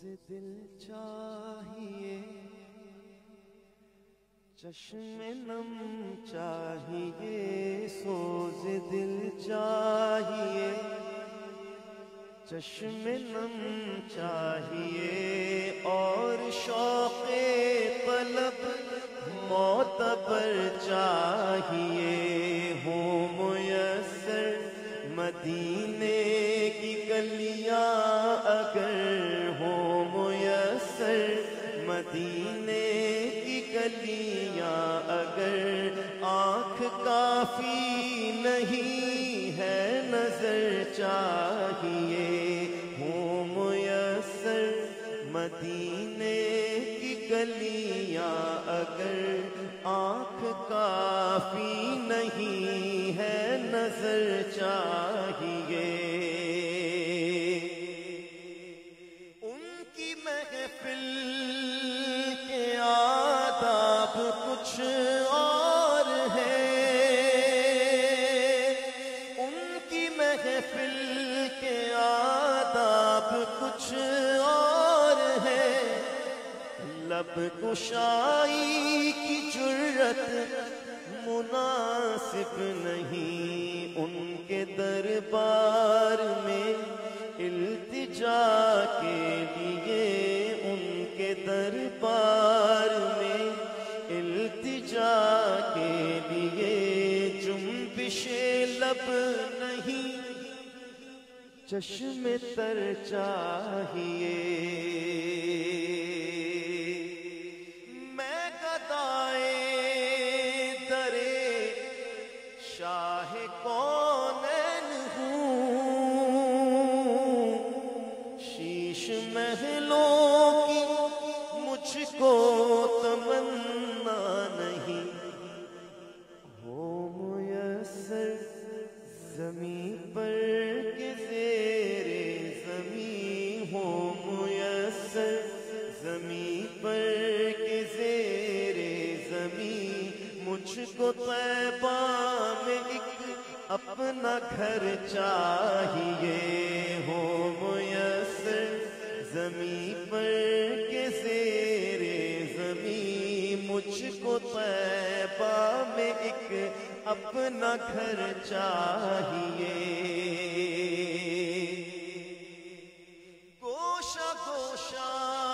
دل چاہیے، چشم نم چاہیے، سوز دل چاہیے، چشم نم چاہیے، اور شوق طلب معتبر چاہیے، ہو میسر مدینے کی گلیاں اگر، ہو میسر مدینے کی گلیاں اگر، آنکھ کافی نہیں ہے نظر چاہیے، ہو میسر مدینے کی گلیاں اگر، آنکھ کافی نہیں ہے نظر چاہیے۔ ان کی محفل کے آداب کچھ اور ہیں، ان کی محفل کے آداب کچھ اور ہیں، لب کشائی کی جرت مناسب نہیں، ان کے دربار میں التجا کے لیے، ان کے دربار میں التجا کے لیے، جنبش لب نہیں چشم تر چاہیے۔ میں گدائے درے شاہ کونین ہوں، شیش محلوں کی مجھ کو تمنا نہیں، ہو میسر زمین پر کے زیر زمین، ہو میسر زمین پر کے زیر زمین، مجھ کو طیبہ میں ایک اپنا گھر چاہیے، ہو میسر زمین پر کے زیر زمین، مجھ کو طیبہ میں ایک اپنا گھر چاہیے۔ گوشہ گوشہ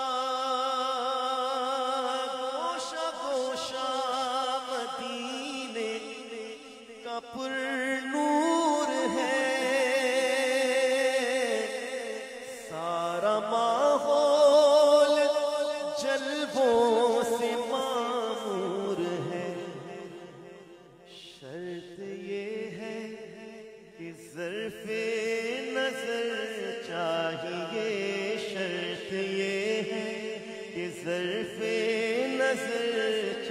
گوشہ گوشہ مدینے کا پر نور ہے، سارا ماحول جلووں سے معمور ہے، شرط یہ ہے کہ ظرف نظر چاہیے، شرط یہ ہے کہ ظرف نظر